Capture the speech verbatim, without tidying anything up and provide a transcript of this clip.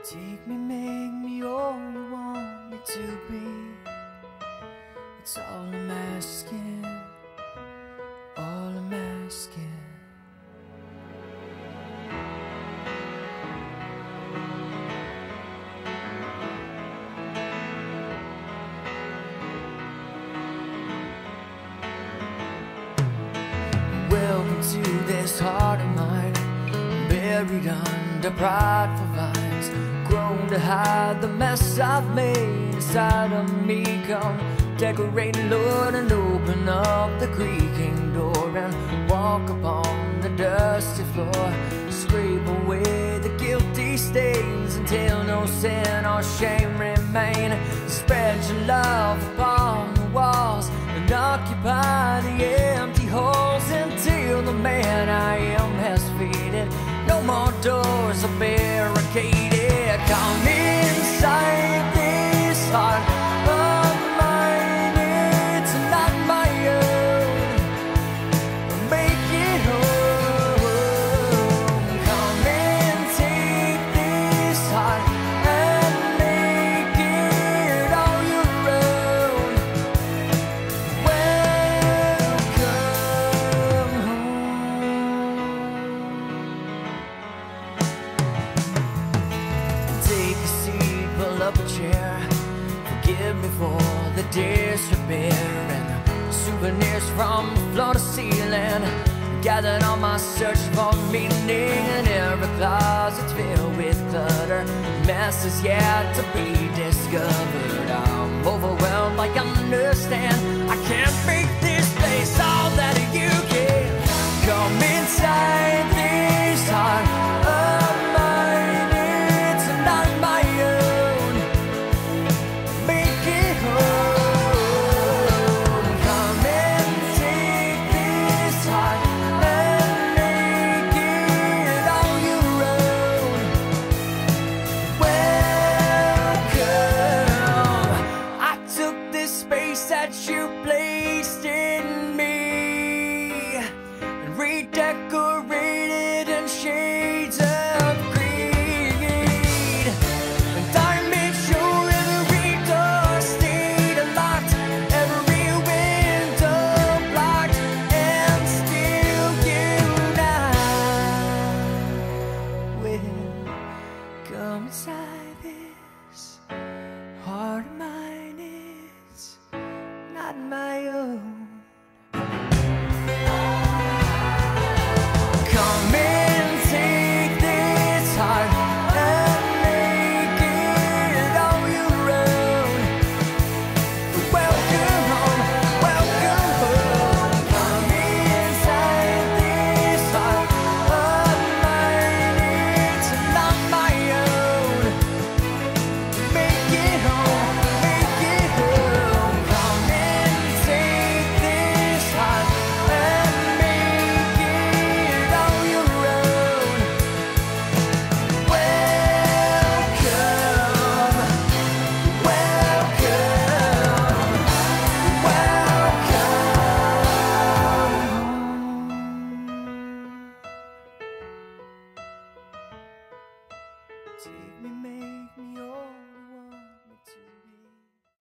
Take me, make me all you want me to be. It's all I'm asking, all I'm asking. Welcome to this heart of mine, buried under prideful vines, grown to hide the mess I've made inside of me. Come decorate, Lord, and open up the creaking door and walk upon the dusty floor. Scrape away the guilty stains until no sin or shame remain. Spread your love upon the walls and occupy the empty halls until the man I am has faded. No more doors are barricaded. Come inside this heart of mine, it's not my own. Make it home. Come and take this heart and make it all your own. Welcome home. Take a seat, pull up a chair. Forgive me for the disrepair and the souvenirs from floor to ceiling. Gathered on my search for meaning, and every closet's filled with clutter. Mess is yet to be discovered. I'm overwhelmed, I understand. I can't be